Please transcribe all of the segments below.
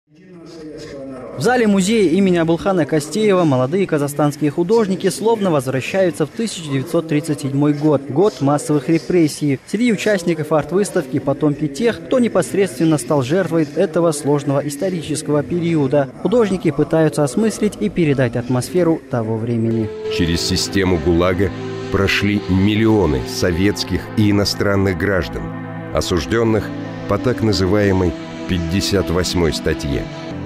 В зале музея имени Абылхана Кастеева молодые казахстанские художники словно возвращаются в 1937 год, год массовых репрессий. Среди участников арт-выставки потомки тех, кто непосредственно стал жертвой этого сложного исторического периода. Художники пытаются осмыслить и передать атмосферу того времени. Через систему ГУЛАГа прошли миллионы советских и иностранных граждан, осужденных по так называемой 58-й статье.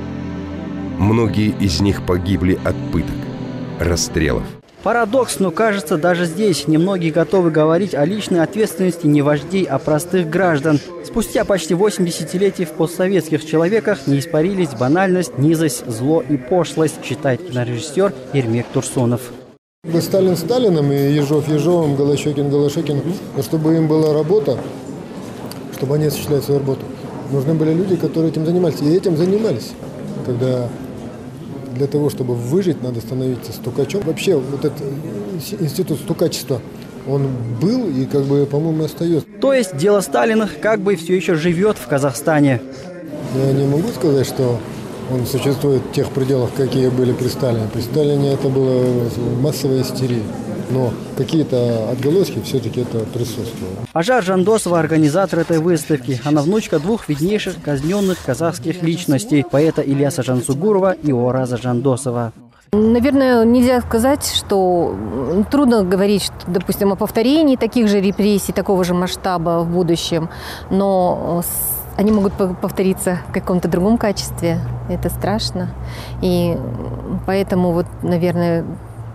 Многие из них погибли от пыток, расстрелов. Парадокс, но кажется, даже здесь немногие готовы говорить о личной ответственности не вождей, а простых граждан. Спустя почти 8 десятилетий в постсоветских человеках не испарились банальность, низость, зло и пошлость, считает кинорежиссер Ермек Турсунов. Сталин Сталином и Ежов Ежовым, Голощекин Голощекиным, но чтобы им была работа, чтобы они осуществляли свою работу, нужны были люди, которые этим занимались. И этим занимались. Когда для того, чтобы выжить, надо становиться стукачом. Вообще, вот этот институт стукачества, он был и, по-моему, остается. То есть дело Сталиных все еще живет в Казахстане. Я не могу сказать, что он существует в тех пределах, какие были при Сталине. При Сталине это была массовая истерия. Но какие-то отголоски все-таки это присутствовало. Ажар Жандосова – организатор этой выставки. Она внучка двух виднейших казненных казахских личностей – поэта Ильяса Жансугурова и Ораза Жандосова. Наверное, нельзя сказать, что трудно говорить, что, допустим, о повторении таких же репрессий, такого же масштаба в будущем, но они могут повториться в каком-то другом качестве. Это страшно. И поэтому, наверное,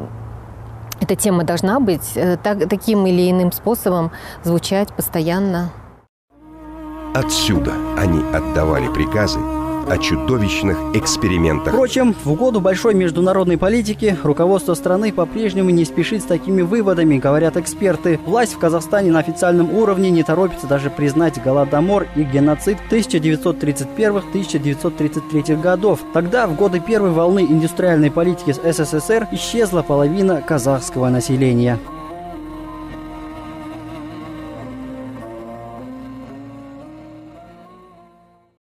эта тема должна быть таким или иным способом звучать постоянно. Отсюда они отдавали приказы о чудовищных экспериментах. Впрочем, в угоду большой международной политики руководство страны по-прежнему не спешит с такими выводами, говорят эксперты. Власть в Казахстане на официальном уровне не торопится даже признать Голодомор и геноцид 1931-1933 годов. Тогда, в годы первой волны индустриальной политики СССР, исчезла половина казахского населения.